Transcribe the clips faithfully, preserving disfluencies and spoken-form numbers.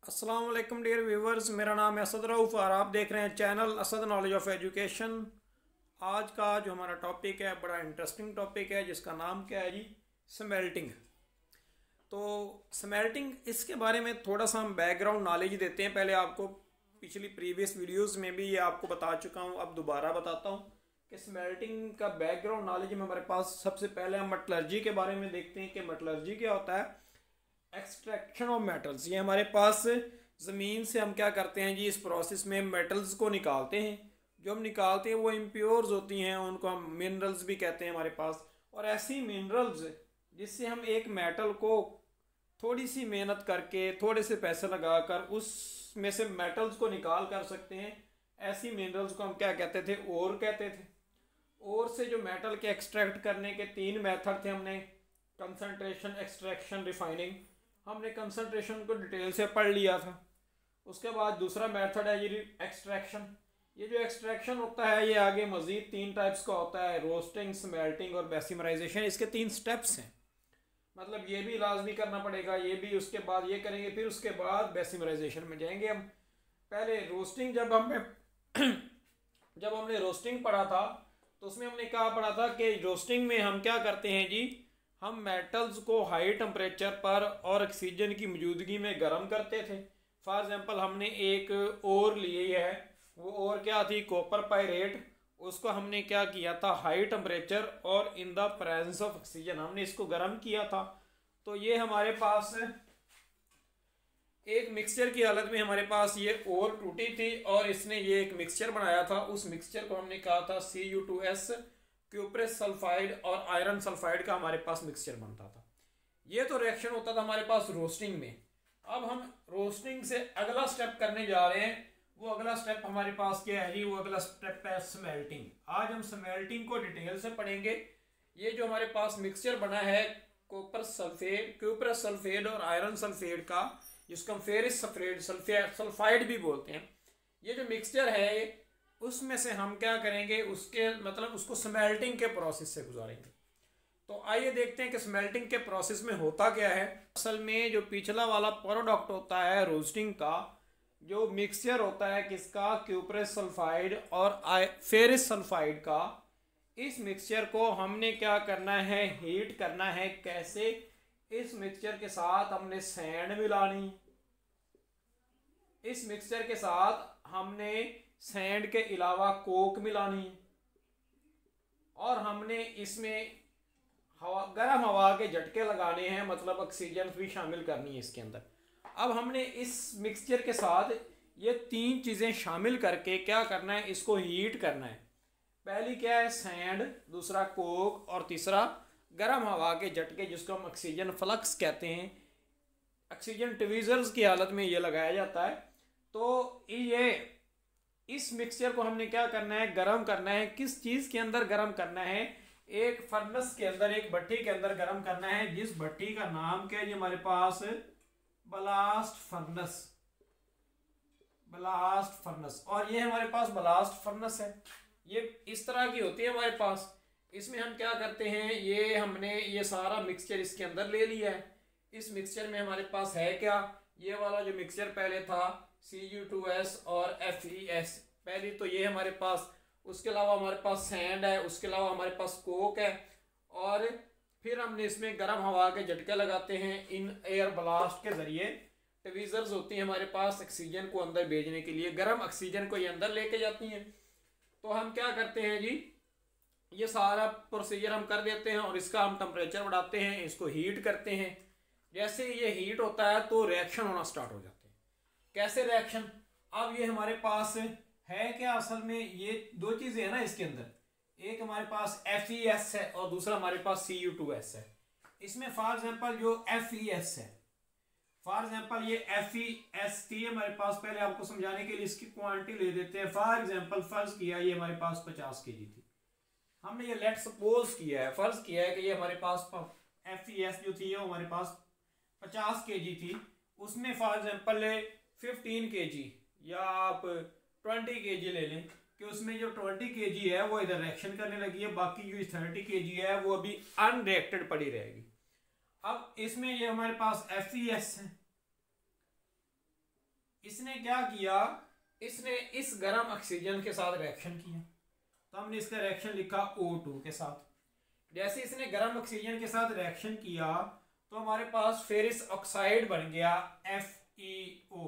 अस्सलाम वालेकुम dear viewers, मेरा नाम है असद रऊफ़ और आप देख रहे हैं channel Asad knowledge of education. आज का जो हमारा टॉपिक है बड़ा इंटरेस्टिंग टॉपिक है जिसका नाम क्या है जी, स्मेल्टिंग। तो स्मेल्टिंग, इसके बारे में थोड़ा सा हम बैकग्राउंड नॉलेज देते हैं। पहले आपको पिछली प्रीवियस वीडियोस में भी ये आपको बता चुका हूँ, अब दोबारा बताता हूँ कि स्मेल्टिंग का बैकग्राउंड नॉलेज में हमारे पास सबसे पहले हम मेटलर्जी के बारे में देखते हैं कि मेटलर्जी क्या होता है। एक्सट्रैक्शन ऑफ मेटल्स, ये हमारे पास ज़मीन से हम क्या करते हैं जी, इस प्रोसेस में मेटल्स को निकालते हैं। जो हम निकालते हैं वो इम्प्योर्स होती हैं, उनको हम मिनरल्स भी कहते हैं हमारे पास। और ऐसी मिनरल्स जिससे हम एक मेटल को थोड़ी सी मेहनत करके, थोड़े से पैसे लगाकर उसमें से मेटल्स को निकाल कर सकते हैं, ऐसी मिनरल्स को हम क्या कहते थे, ओर कहते थे। ओर से जो मेटल के एक्सट्रैक्ट करने के तीन मेथड थे हमने, कंसंट्रेशन, एक्सट्रैक्शन, रिफाइनिंग। हमने कंसंट्रेशन को डिटेल से पढ़ लिया था। उसके बाद दूसरा मेथड है ये एक्सट्रैक्शन। ये जो एक्सट्रैक्शन होता है ये आगे मज़ीद तीन टाइप्स का होता है, रोस्टिंग, स्मेल्टिंग और बेसिमराइजेशन। इसके तीन स्टेप्स हैं, मतलब ये भी लाजमी करना पड़ेगा, ये भी, उसके बाद ये करेंगे, फिर उसके बाद बेसिमराइजेशन में जाएंगे हम। पहले रोस्टिंग, जब हमने जब हमने रोस्टिंग पढ़ा था तो उसमें हमने क्या पढ़ा था कि रोस्टिंग में हम क्या करते हैं जी, हम मेटल्स को हाई टेम्परेचर पर और ऑक्सीजन की मौजूदगी में गर्म करते थे। फॉर एग्जांपल हमने एक ओर लिए है, वो ओर क्या थी, कॉपर पायरेट। उसको हमने क्या किया था, हाई टेम्परेचर और in the presence of oxygen हमने इसको गर्म किया था। तो ये हमारे पास एक मिक्सचर की हालत में हमारे पास ये ओर टूटी थी और इसने ये एक मिक्सचर बनाया था। उस मिक्सचर को हमने कहा था C U two S, cuprous sulphide और आयरन सल्फाइड का हमारे पास मिक्सचर बनता था। ये तो रिएक्शन होता था हमारे पास रोस्टिंग में। अब हम रोस्टिंग से अगला स्टेप करने जा रहे हैं। वो अगला स्टेप हमारे पास क्या है जी, वो अगला स्टेप है स्मेल्टिंग। आज हम स्मेल्टिंग को डिटेल से पढ़ेंगे। ये जो हमारे पास मिक्सचर बना है कॉपर सल्फेट, क्यूप्रेस सल्फेट और आयरन सल्फेट का, जिसको हम फेरिस सल्फेट सल्फाइड भी बोलते हैं, ये जो मिक्सचर है उसमें से हम क्या करेंगे, उसके मतलब उसको स्मेल्टिंग के प्रोसेस से गुजारेंगे। तो आइए देखते हैं कि स्मेल्टिंग के प्रोसेस में होता क्या है। असल में जो पिछला वाला प्रोडक्ट होता है रोस्टिंग का, जो मिक्सचर होता है किसका, क्यूप्रेस सल्फाइड और फेरिस सल्फाइड का, इस मिक्सचर को हमने क्या करना है, हीट करना है। कैसे, इस मिक्सचर के साथ हमने सैंड मिलानी, इस मिक्सचर के साथ हमने सैंड के अलावा कोक मिलानी, और हमने इसमें हवा, गर्म हवा के झटके लगाने हैं, मतलब ऑक्सीजन भी शामिल करनी है इसके अंदर। अब हमने इस मिक्सचर के साथ ये तीन चीज़ें शामिल करके क्या करना है, इसको हीट करना है। पहली क्या है, सैंड, दूसरा कोक और तीसरा गर्म हवा के झटके, जिसको हम ऑक्सीजन फ्लक्स कहते हैं। ऑक्सीजन ट्वीजर्स की हालत में ये लगाया जाता है। तो ये इस मिक्सचर को हमने क्या करना है, गरम करना है। किस चीज़ के अंदर गरम करना है, एक फर्नेस के अंदर, एक भट्टी के अंदर गरम करना है, जिस भट्टी का नाम क्या है हमारे पास, ब्लास्ट फर्नेस। ब्लास्ट फर्नेस, और ये हमारे पास ब्लास्ट फर्नेस है। ये इस तरह की होती है हमारे पास। इसमें हम क्या करते हैं, ये हमने ये सारा मिक्सचर इसके अंदर ले लिया है। इस मिक्सचर में हमारे पास है क्या, ये वाला जो मिक्सचर पहले था सी यू टू एस और एफ ई एस, पहली तो ये हमारे पास। उसके अलावा हमारे पास सैंड है, उसके अलावा हमारे पास कोक है, और फिर हमने इसमें गर्म हवा के झटके लगाते हैं इन एयर ब्लास्ट के जरिए। ट्वीजर्स होती हैं हमारे पास ऑक्सीजन को अंदर भेजने के लिए, गर्म ऑक्सीजन को ये अंदर लेके जाती हैं। तो हम क्या करते हैं जी, ये सारा प्रोसीजर हम कर देते हैं और इसका हम टेम्परेचर बढ़ाते हैं, इसको हीट करते हैं। जैसे ये हीट होता है तो रिएक्शन होना स्टार्ट हो जाते हैं। कैसे रिएक्शन, अब ये हमारे पास है क्या, असल में ये दो चीजें हैं ना इसके अंदर, एक हमारे पास एफ ई एस है और दूसरा हमारे पास सी यू टू एस है। इसमें फॉर एग्जांपल जो एफ ई एस है, फॉर एग्जांपल ये एफ ई एस थी हमारे पास, पहले आपको समझाने के लिए इसकी क्वांटिटी ले देते हैं। फॉर एग्जांपल फर्ज किया ये हमारे पास पचास के जी थी, हमने ये लेट सपोज किया है, फर्ज किया है कि ये हमारे पास एफ ई एस जो थी वो हमारे पास पचास के जी थी। उसमें फॉर एग्जांपल फिफ्टीन के जी या आप ट्वेंटी के जी ले लें, कि उसमें जो ट्वेंटी के जी है वो इधर रिएक्शन करने लगी है, बाकी जो थर्टी के जी है वो अभी अनरिएक्टेड पड़ी रहेगी। अब इसमें ये हमारे पास एफ ई एस है, इसने क्या किया, इसने इस गर्म ऑक्सीजन के साथ रिएक्शन किया, तो हमने इसका रिएक्शन लिखा ओ टू के साथ। जैसे इसने गर्म ऑक्सीजन के साथ रिएक्शन किया तो हमारे पास फेरिस ऑक्साइड बन गया एफ ई ओ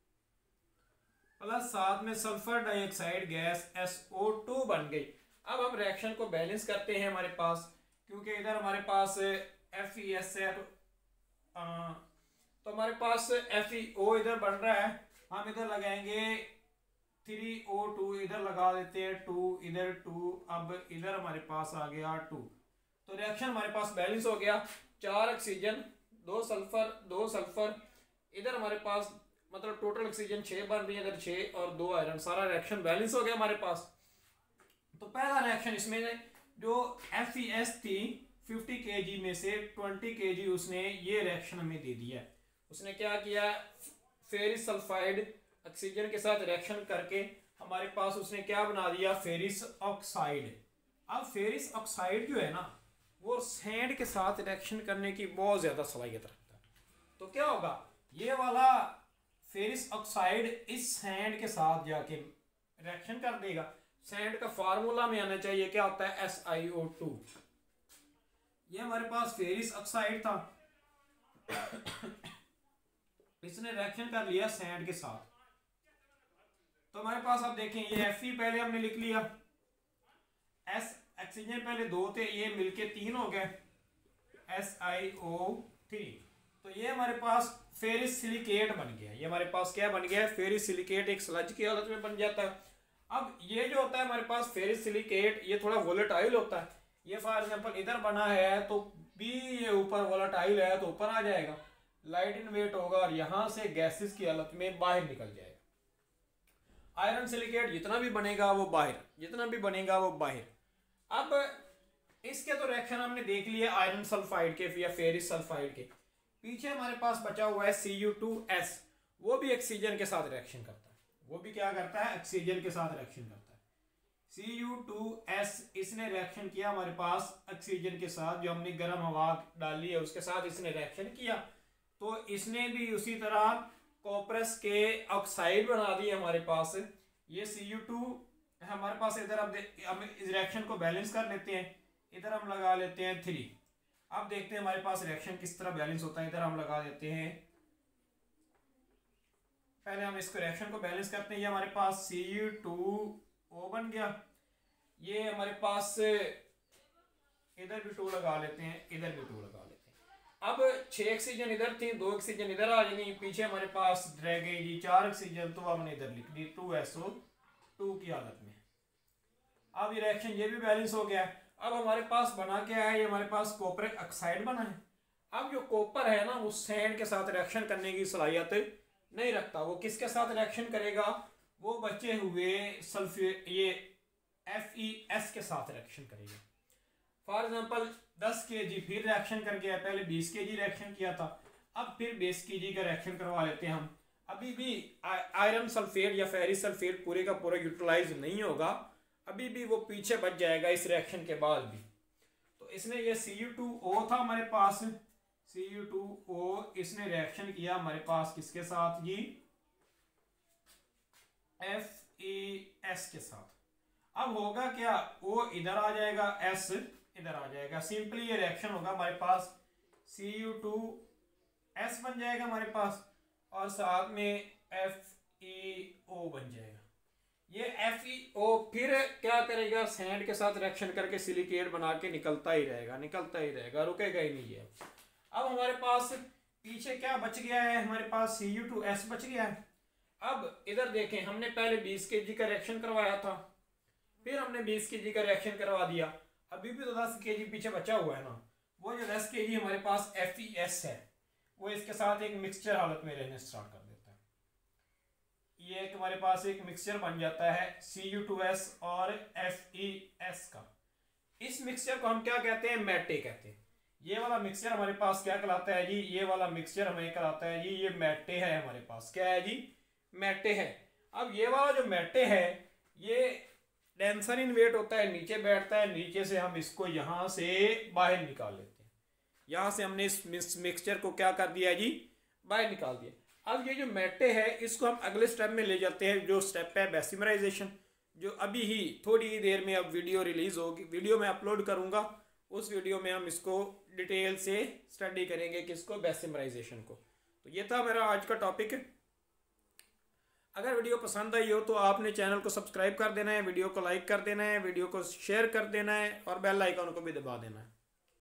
प्लस साथ में sulphur dioxide gas S O two बन गई। अब हम रिएक्शन को बैलेंस करते हैं हमारे पास, क्योंकि इधर हमारे पास एफ ई एस है तो, आ, तो हमारे पास एफ ई ओ इधर बन रहा है, हम इधर लगाएंगे थ्री ओ टू, इधर लगा देते हैं टू, इधर टू, अब इधर हमारे पास आ गया टू, तो रिएक्शन हमारे पास बैलेंस हो गया। चार ऑक्सीजन, दो सल्फर, दो सल्फर, इधर हमारे पास मतलब टोटल ऑक्सीजन छः बन रही है, इधर छः और दो आयरन, सारा रिएक्शन बैलेंस हो गया हमारे पास। तो पहला रिएक्शन इसमें जो एफ ई एस थी फिफ्टी के जी में से ट्वेंटी के जी उसने ये रिएक्शन हमें दे दिया। उसने क्या किया, फेरिस सल्फाइड ऑक्सीजन के साथ रिएक्शन करके हमारे पास उसने क्या बना दिया, फेरिस ऑक्साइड। अब फेरिस ऑक्साइड जो है ना वो सैंड के साथ रिएक्शन करने की बहुत ज़्यादा सलाहियत रखता है, तो क्या होगा, ये वाला फेरिस ऑक्साइड इस सैंड के साथ जाके रिएक्शन कर देगा। सैंड का फार्मूला में आना चाहिए, क्या होता है, एस आई ओ टू। ये हमारे पास फेरिस ऑक्साइड था, इसने रिएक्शन कर लिया सैंड के साथ, तो हमारे पास आप देखें ये एफ ई पहले हमने लिख लिया, एस ऑक्सीजन पहले दो थे, ये मिलके तीन हो गए, एस आई ओ थ्री, तो ये हमारे पास फेरिस सिलिकेट बन गया। ये हमारे पास क्या बन गया, फेरिस सिलिकेट एक स्लज की हालत में बन जाता है। अब ये जो होता है हमारे पास फेरिस सिलिकेट, ये थोड़ा वोलेटाइल होता है। ये फॉर एग्जांपल इधर बना है तो बी ये ऊपर वोलेटाइल है तो ऊपर आ जाएगा, लाइट इन वेट होगा और यहाँ से गैसेस की हालत में बाहर निकल जाएगा। आयरन सिलिकेट जितना भी बनेगा वो बाहर, जितना भी बनेगा वो बाहर। अब इसके तो रिएक्शन हमने देख लिया आयरन सल्फाइड के या फेरिस सल्फाइड के। पीछे हमारे पास बचा हुआ है सी यू टू एस, वो भी ऑक्सीजन के साथ रिएक्शन करता है, वो भी क्या करता है, ऑक्सीजन के साथ रिएक्शन करता है। सी यू टू एस इसने रिएक्शन किया हमारे पास ऑक्सीजन के साथ, जो हमने गर्म हवा डाली है उसके साथ इसने रिएक्शन किया, तो इसने भी उसी तरह कॉपरस के ऑक्साइड बना दिए हमारे पास। ये सी यू टू हमारे पास, इधर अब हम इस रिएक्शन को बैलेंस कर लेते हैं, इधर हम लगा लेते हैं थ्री। अब देखते हैं हमारे पास रिएक्शन किस तरह बैलेंस होता है। इधर हम लगा देते हैं, पहले हम इसको रिएक्शन को बैलेंस करते हैं। ये हमारे पास सी यू टू ओ बन गया, ये हमारे पास इधर भी टू लगा लेते हैं, इधर भी टू लगा लेते हैं। अब छह ऑक्सीजन इधर थी, दो ऑक्सीजन इधर आ जाएंगी, पीछे हमारे पास रह गई जी चार ऑक्सीजन, तो हमने इधर लिख दी टू एस ओ टू की हालत में। अब ये रिएक्शन ये भी बैलेंस हो गया। अब हमारे पास बना क्या है, ये हमारे पास कॉपर ऑक्साइड बना है। अब जो कॉपर है ना वो सैंड के साथ रिएक्शन करने की सलाहियत नहीं रखता, वो किसके साथ रिएक्शन करेगा, वो बचे हुए सल्फेट ये एफ ई एस के साथ रिएक्शन करेगा। फॉर एग्जांपल दस के जी फिर रिएक्शन कर गया, पहले बीस के जी रिएक्शन किया था, अब फिर बीस के जी का रिएक्शन करवा लेते हैं हम। अभी भी आयरन सल्फेट या फेरिस सल्फेट पूरे का पूरा यूटिलाइज नहीं होगा, अभी भी वो पीछे बच जाएगा इस रिएक्शन के बाद भी। तो इसने ये सी यू टू ओ था हमारे पास, सी यू टू ओ इसने रिएक्शन किया हमारे पास किसके साथ जी, एफ ई एस के साथ। अब होगा क्या, ओ इधर आ जाएगा, एस इधर आ जाएगा, सिंपली ये रिएक्शन होगा हमारे पास, सी यू टू एस बन जाएगा हमारे पास और साथ में एफ ई ओ बन जाएगा। ये एफ ई ओ फिर क्या करेगा, सैंड के साथ रिएक्शन करके सिलिकेट बना के निकलता ही रहेगा, निकलता ही रहेगा, रुकेगा ही नहीं है। अब हमारे पास पीछे क्या बच गया है, हमारे पास सी यू टू एस बच गया है। अब इधर देखें, हमने पहले बीस के जी का रिएक्शन करवाया था, फिर हमने बीस के जी का रिएक्शन करवा दिया, अभी भी तो दस के जी पीछे बचा हुआ है ना। वो जो दस के जी हमारे पास एफ ई एस है वो इसके साथ एक मिक्सचर हालत में रहने स्टार्ट कर देता है। ये एक हमारे पास एक मिक्सचर बन जाता है सी यू टू एस और एफ ई एस का। इस मिक्सचर को हम क्या कहते हैं, मैटे कहते हैं। ये वाला मिक्सचर हमारे पास क्या कहलाता है जी, ये वाला मिक्सचर हमें कहलाता है जी, ये मैटे है हमारे पास, क्या है जी, मैटे है। अब ये वाला जो मैटे है ये डेंसर इन वेट होता है, नीचे बैठता है, नीचे से हम इसको यहाँ से बाहर निकाल लेते हैं। यहाँ से हमने इस मिक्सचर को क्या कर दिया जी, बाहर निकाल दिया। अब ये जो मेटे है इसको हम अगले स्टेप में ले जाते हैं, जो स्टेप है बेसिमराइजेशन, जो अभी ही थोड़ी देर में अब वीडियो रिलीज होगी, वीडियो में अपलोड करूंगा। उस वीडियो में हम इसको डिटेल से स्टडी करेंगे, किसको, बेसिमराइजेशन को। तो ये था मेरा आज का टॉपिक। अगर वीडियो पसंद आई हो तो आपने चैनल को सब्सक्राइब कर देना है, वीडियो को लाइक कर देना है, वीडियो को शेयर कर देना है और बेल आइकन को भी दबा देना है।